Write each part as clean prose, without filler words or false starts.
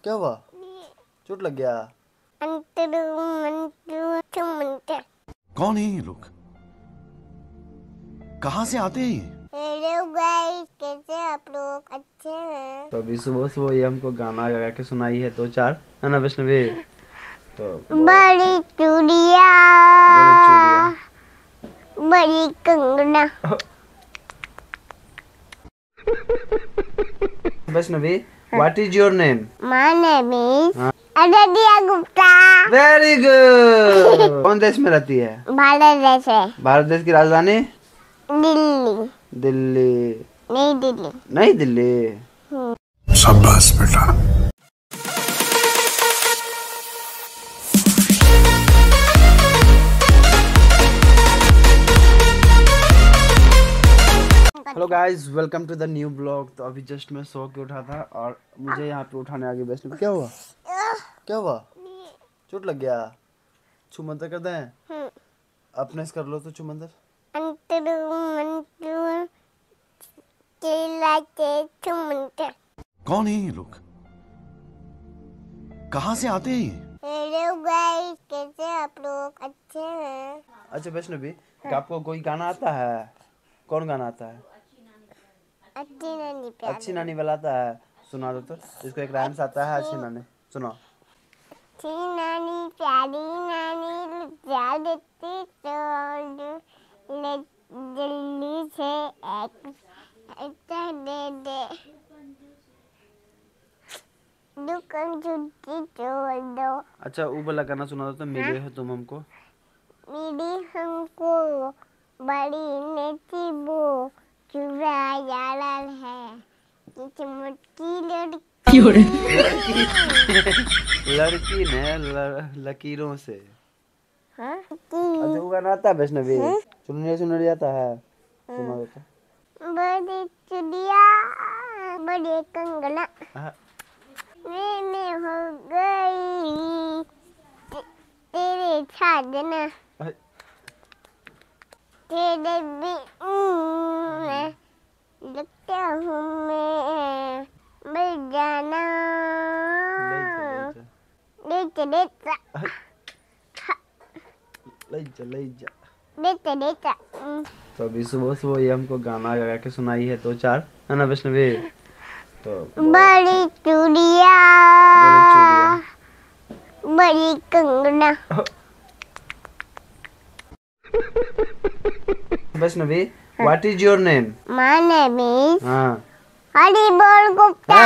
क्या हुआ? चोट लग गया? कौन है ये लोग? कहाँ से आते हैं? हेलो गाइस, कैसे आप लोग? अच्छे हैं? तो अभी सुबह सुबह ये हमको गाना गा के सुनाई है दो चार, है ना वैष्णवी? तो बड़ी चूड़िया, बड़ी कंगना। Vaishnavi, what is your name? My name is Aditya Gupta. Very good. कौन देश में रहती है? भारत देश है। भारत देश की राजधानी? दिल्ली। दिल्ली? नहीं दिल्ली। नहीं दिल्ली। शाबाश बेटा। Hello guys, welcome to the new blog. तो अभी जस्ट मैं सो के उठा था और मुझे यहाँ पे उठाने आगे वैष्णवी। क्या हुआ? क्या हुआ? चोट लग गया? छू मंतर कर दें? अपने से कर लो तो छू मंतर। कौन है ये लोग? कहाँ से आते हैं? हेलो गाइस, कैसे आप लोग? अच्छे हैं? अच्छा वैष्णवी, क्या आपको कोई गाना आता है? कौन गाना आता है? अच्छी नानी वाला आता है? सुना दो तो। इसको एक राइम्स आता है अच्छी नानी, सुनो। अच्छी नानी प्यारी नानी लुटा देती तो ले जल्दी से एक दे दे दुकान छुट्टी छोड़ दो। अच्छा वो वाला गाना सुना दो तो, मिले हो तुम हमको। मिली हमको बड़ी नेची वो चुरा यार है कि मुट्ठी लड़की लड़की ने लकीरों से। हाँ अच्छा वो गाना आता है वैष्णवी? सुनने आता है, सुना दो तो। बड़ी चुड़िया बड़ी कंगना मैंने हो गई तेरे छागना तेरे भी लगता हूँ मैं मर जाना ले जा। तो अभी सुबह सुबह ये हमको गाना गा के सुनाई है दो चार, है ना वैष्णवी? तो बड़ी चूड़िया बड़ी कंगना। Vaishnavi, what is your name? My name is हाँ हरिबोल गुप्ता।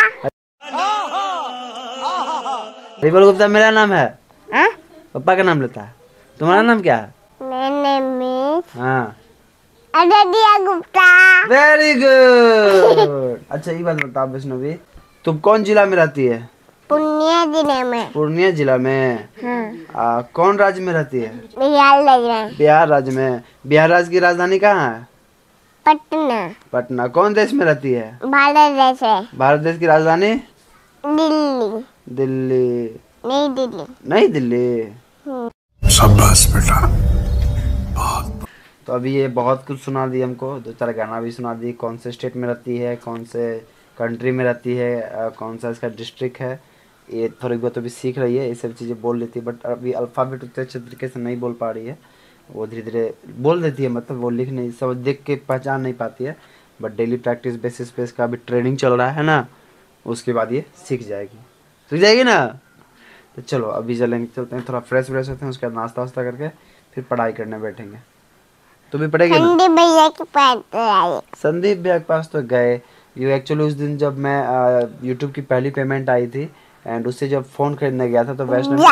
हरिबोल गुप्ता मेरा नाम है। पापा का नाम लेता है। तुम्हारा नाम क्या है? माय नेम इज हाँ आदित्य गुप्ता। Very good. अच्छा ये बात बताओ वैष्णवी, तुम कौन जिला में रहती है? पूर्णिया जिले में। पूर्णिया जिला में? हाँ। कौन राज्य में रहती है? बिहार लग रहा है। बिहार राज्य में। बिहार राज्य की राजधानी कहाँ है? पटना। पटना। कौन देश में रहती है? भारत देश है। भारत देश की राजधानी? दिल्ली। दिल्ली? नहीं दिल्ली। नहीं दिल्ली। शाबाश बेटा। तो अभी ये बहुत कुछ सुना दी हमको, दो चार गाना भी सुना दी। कौन से स्टेट में रहती है, कौन से कंट्री में रहती है, कौन सा इसका डिस्ट्रिक्ट है, ये थोड़ी बहुत अभी सीख रही है। ये सब चीज़ें बोल लेती है, बट अभी अल्फ़ाबेट उतने अच्छे तरीके से नहीं बोल पा रही है। वो धीरे धीरे बोल देती है, मतलब वो लिख नहीं, सब देख के पहचान नहीं पाती है। बट डेली प्रैक्टिस बेसिस पे इसका अभी ट्रेनिंग चल रहा है ना, उसके बाद ये सीख जाएगी ना। तो चलो अभी चलते हैं, थोड़ा फ्रेश होते हैं, उसके बाद नाश्ता वास्ता करके फिर पढ़ाई करने बैठेंगे। तो भी पढ़ेगी ना? संदीप भैया के पास तो आए। संदीप भैया के पास तो गए। ये एक्चुअली उस दिन जब मैं यूट्यूब की पहली पेमेंट आई थी एंड उससे जब फ़ोन खरीदने गया था तो वैष्णवी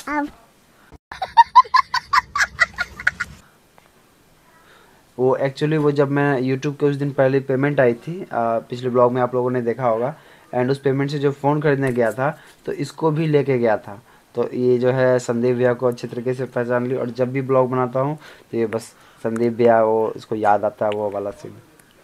वो एक्चुअली वो जब मैं यूट्यूब के उस दिन पहली पेमेंट आई थी, पिछले ब्लॉग में आप लोगों ने देखा होगा, एंड उस पेमेंट से जब फ़ोन खरीदने गया था तो इसको भी लेके गया था। तो ये जो है संदीप भैया को अच्छे तरीके से पहचान ली, और जब भी ब्लॉग बनाता हूँ तो ये बस संदीप भैया वो इसको याद आता है, वो वाला सीन।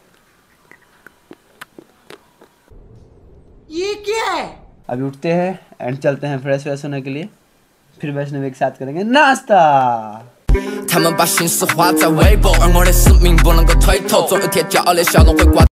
ये क्या है? अभी उठते हैं एंड चलते हैं फ्रेश होने के लिए, फिर वैष्णवी के साथ करेंगे नाश्ता। 他们把心事画在微博，而我的使命不能够推脱，总有一天骄傲的笑容会挂。